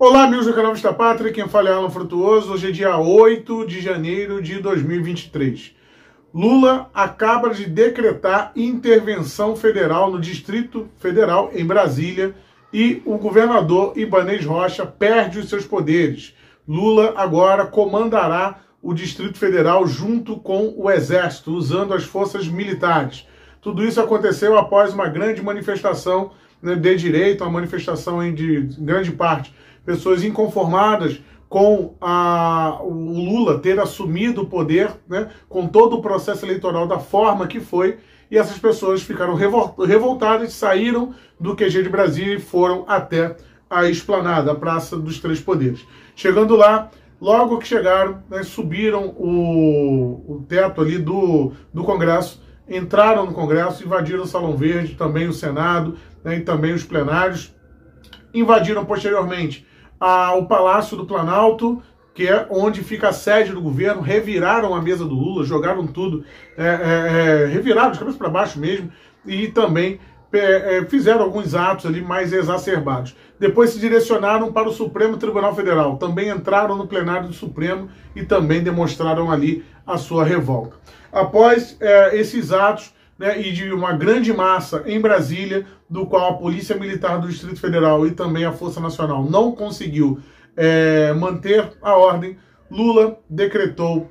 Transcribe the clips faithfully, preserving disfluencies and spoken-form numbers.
Olá, amigos do canal Vista Pátria, quem fala é Alan Frutuoso. Hoje é dia oito de janeiro de dois mil e vinte e três. Lula acaba de decretar intervenção federal no Distrito Federal, em Brasília, e o governador Ibanez Rocha perde os seus poderes. Lula agora comandará o Distrito Federal junto com o Exército, usando as forças militares. Tudo isso aconteceu após uma grande manifestação, né, de direita, uma manifestação em, de em grande parte, pessoas inconformadas com a, o Lula ter assumido o poder, né, com todo o processo eleitoral da forma que foi, e essas pessoas ficaram revoltadas, saíram do Q G de Brasília e foram até a Esplanada, a Praça dos Três Poderes. Chegando lá, logo que chegaram, né, subiram o, o teto ali do, do Congresso, entraram no Congresso, invadiram o Salão Verde, também o Senado, né, e também os plenários, invadiram posteriormente a, o Palácio do Planalto, que é onde fica a sede do governo, reviraram a mesa do Lula, jogaram tudo, é, é, é, reviraram de cabeça para baixo mesmo, e também é, é, fizeram alguns atos ali mais exacerbados. Depois se direcionaram para o Supremo Tribunal Federal, também entraram no plenário do Supremo e também demonstraram ali a sua revolta. Após é, esses atos, né, e de uma grande massa em Brasília, do qual a Polícia Militar do Distrito Federal e também a Força Nacional não conseguiu é, manter a ordem, Lula decretou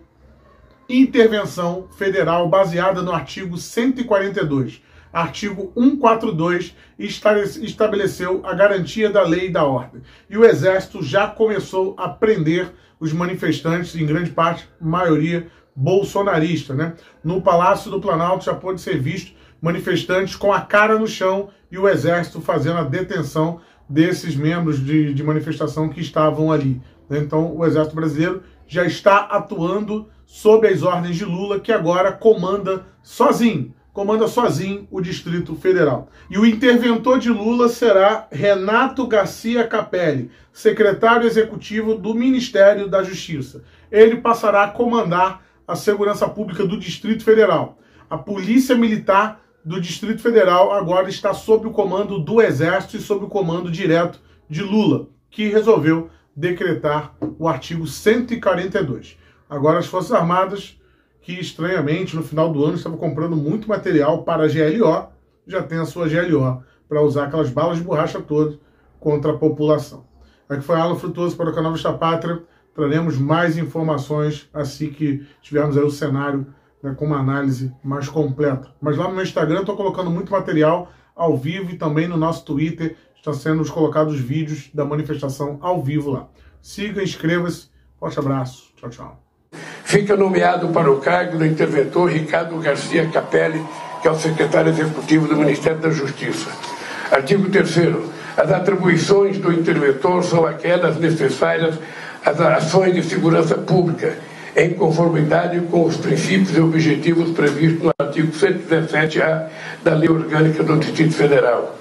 intervenção federal baseada no artigo cento e quarenta e dois. Artigo cento e quarenta e dois estabeleceu a garantia da lei e da ordem. E o Exército já começou a prender os manifestantes, em grande parte, maioria bolsonarista, né? No Palácio do Planalto já pôde ser visto manifestantes com a cara no chão e o Exército fazendo a detenção desses membros de, de manifestação que estavam ali, né? Então o Exército brasileiro já está atuando sob as ordens de Lula, que agora comanda sozinho, comanda sozinho o Distrito Federal. E o interventor de Lula será Renato Garcia Capelli, secretário executivo do Ministério da Justiça. Ele passará a comandar a segurança pública do Distrito Federal. A Polícia Militar do Distrito Federal agora está sob o comando do Exército e sob o comando direto de Lula, que resolveu decretar o artigo cento e quarenta e dois. Agora as Forças Armadas, que estranhamente no final do ano estavam comprando muito material para a G L O, já tem a sua G L O para usar aquelas balas de borracha todas contra a população. Aqui foi Alan Frutuoso para o canal Vista Pátria. Traremos mais informações assim que tivermos aí o cenário, né, com uma análise mais completa. Mas lá no meu Instagram eu estou colocando muito material ao vivo e também no nosso Twitter estão sendo colocados vídeos da manifestação ao vivo lá. Siga, inscreva-se. Forte abraço. Tchau, tchau. Fica nomeado para o cargo do interventor Ricardo Garcia Capelli, que é o secretário executivo do Ministério da Justiça. Artigo terceiro. As atribuições do interventor são aquelas necessárias às ações de segurança pública, em conformidade com os princípios e objetivos previstos no artigo cento e dezessete A da Lei Orgânica do Distrito Federal.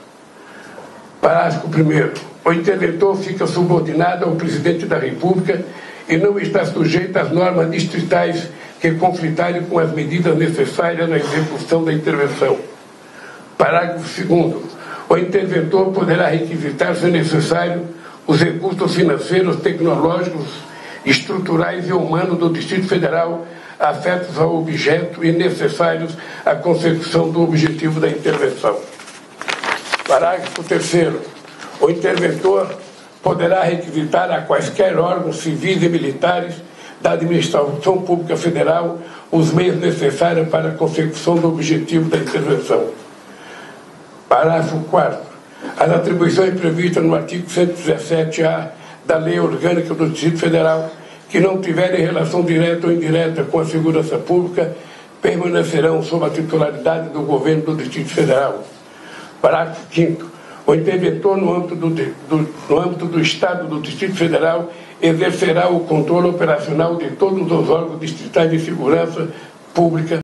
Parágrafo primeiro. O interventor fica subordinado ao presidente da República e não está sujeito às normas distritais que conflitarem com as medidas necessárias na execução da intervenção. Parágrafo segundo. O interventor poderá requisitar, se necessário, os recursos financeiros, tecnológicos, estruturais e humanos do Distrito Federal afetos ao objeto e necessários à consecução do objetivo da intervenção. Parágrafo terceiro. O interventor poderá requisitar a quaisquer órgãos civis e militares da administração pública federal os meios necessários para a consecução do objetivo da intervenção. Parágrafo quarto. As atribuições previstas no artigo cento e dezessete A da Lei Orgânica do Distrito Federal, que não tiverem relação direta ou indireta com a segurança pública, permanecerão sob a titularidade do governo do Distrito Federal. Parágrafo quinto. O interventor, no âmbito do, do, no âmbito do Estado do Distrito Federal, exercerá o controle operacional de todos os órgãos distritais de segurança pública